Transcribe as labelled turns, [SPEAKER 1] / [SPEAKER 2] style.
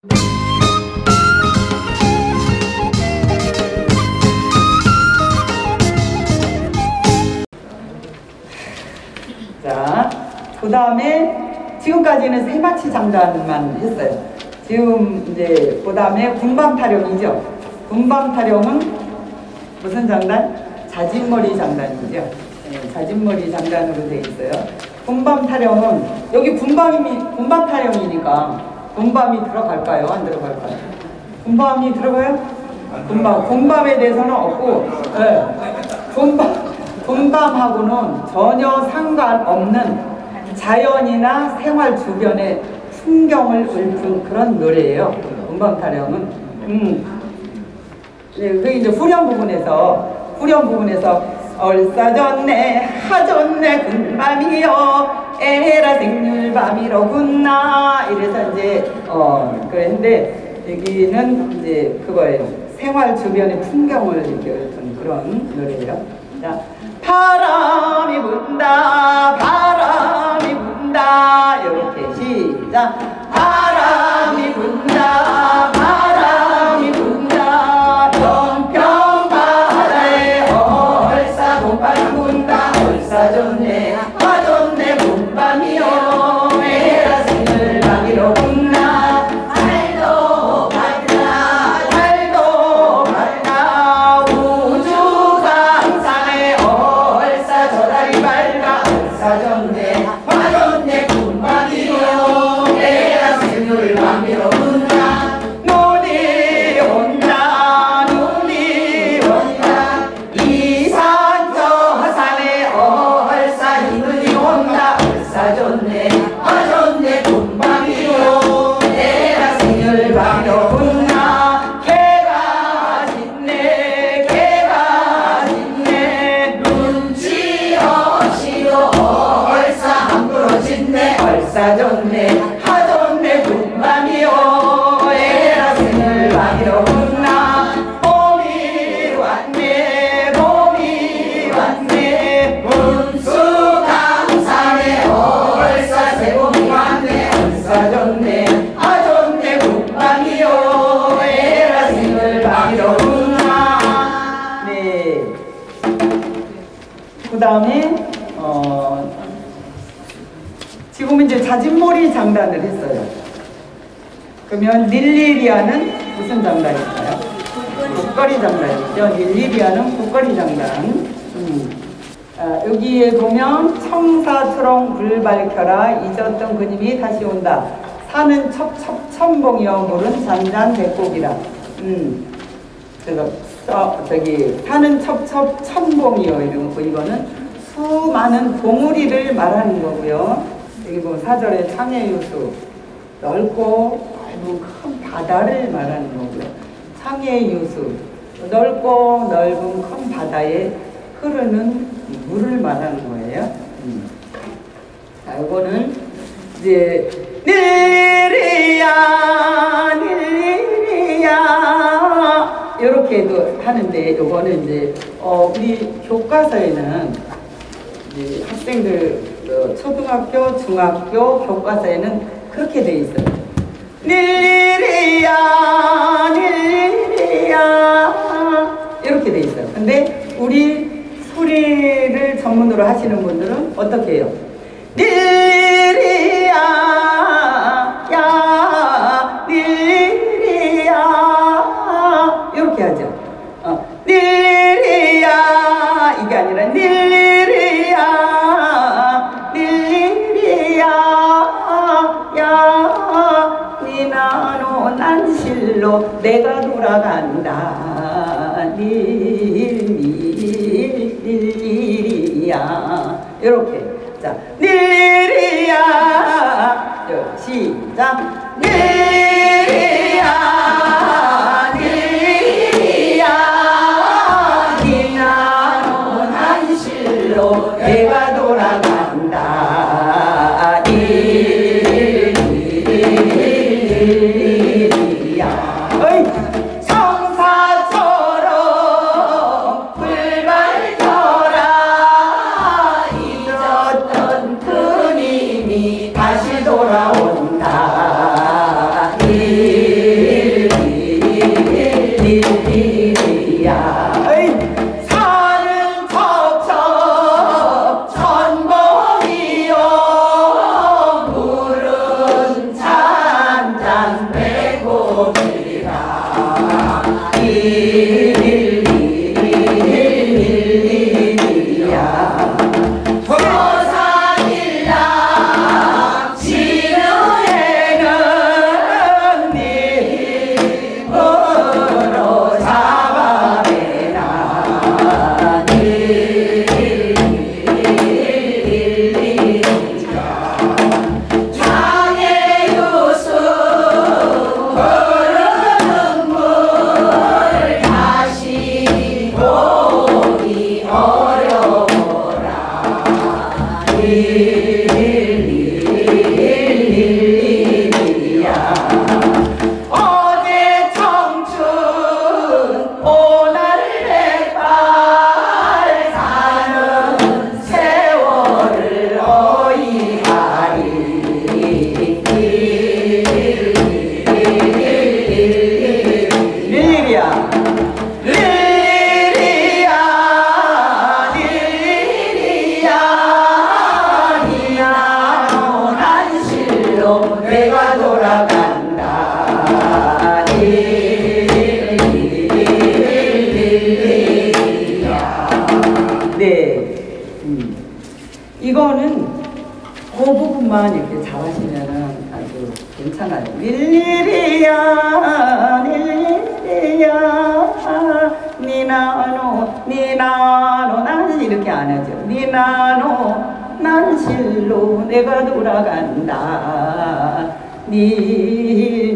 [SPEAKER 1] 자, 그 다음에 지금까지는 세마치 장단만 했어요. 지금 이제 그 다음에 군밤타령이죠. 군밤타령은 무슨 장단? 자진머리 장단이죠. 네, 자진머리 장단으로 되어 있어요. 군밤타령은 여기 군밤타령이니까 군밤이 들어갈까요? 안 들어갈까요? 군밤이 들어가요? 군밤에 대해서는 없고, 네. 군밤하고는 전혀 상관없는 자연이나 생활 주변의 풍경을 읊은 그런 노래예요. 군밤타령은. 네, 그 이제 후렴 부분에서 얼싸졌네 하졌네 군밤이여 에라 생률밤이로구나 이래서 이제 그랬는데 여기는 이제 그거예요. 생활 주변의 풍경을 이렇게 읊은 그런 노래예요. 자, 바람이 분다 바람이 분다 이렇게 시작. 바람이 분다 바람이 분다 연평 바다에 얼싸 봄바람 분다 얼싸졌네 화졌네 봄밤이요 에라 생률밤이로구나 달도 밝다 우주 강산에 얼싸 저다리 밝아 얼싸졌네 화졌네 봄밤이요 에라 생률밤이로구나 눈이 온다 이 산 저 산에 얼싸 이 눈이 온다 얼싸졌네 화졌네 봄밤이요 에라 생률밤이로구나 개가 짖네 눈치 없이도 얼싸 함부로 짖네 얼싸졌네 하졌네 봄밤이요 에라 생률밤이로구나 봄이 왔네 문수 강산에 얼싸 새봄이 왔네 얼싸졌네 하졌네 봄밤이요 에라 생률밤이로구나. 네. 그 다음에 지금 이제 자진몰이 장단을 했어요. 그러면 닐리리아는 무슨 장단일까요? 국거리 장단이죠. 닐리리아는 국거리 장단. 여기에 보면 청사초롱 불 밝혀라 잊었던 그님이 다시 온다. 산은 첩첩천봉이여 물은 잔잔백곡이라. 그래서 산은 첩첩천봉이여 이런 거 이거는 수많은 봉우리를 말하는 거고요. 여기 보면 4절에 창해유수 넓고 큰 바다를 말하는 거고요. 창해유수 넓고 넓은 큰 바다에 흐르는 물을 말하는 거예요. 자, 이거는 이제 닐리리아 이렇게도 하는데 이거는 이제 우리 교과서에는 이제 학생들 초등학교, 중학교 교과서에는 그렇게 돼 있어요. 닐리리아 이렇게 돼 있어요. 근데 우리 소리를 전문으로 하시는 분들은 어떻게 해요? 닐리리아 야 닐리리아 이렇게 하죠. 닐리리아 이게 아니라 닐리리아 야 니나노 난실로 내가 돌아간다 닐리리아 이렇게. 자, 닐리리아 시작. 닐리리아 니나노 난실로 내가 돌아간다 닐리리아 어이 청사처럼 불 밝혀라 잊었던 그님이 다시 돌아온다 닐리리아 난 배고프리라 일일일일일이야 조상일라 지루에는 네 힘으로 잡아내라 어제 청춘 오늘 내발 사는 세월을 어이하리 릴리야 릴리야 릴리야 니나노 난 실로 내가 돌아간다 네, 이거는 그 부분만 이렇게 잘하시면은 아주 괜찮아요. 릴리리야, 릴리리야, 니나노, 니나노, 난 이렇게 안 하죠. 니나노, 난 실로 내가 돌아간다. 니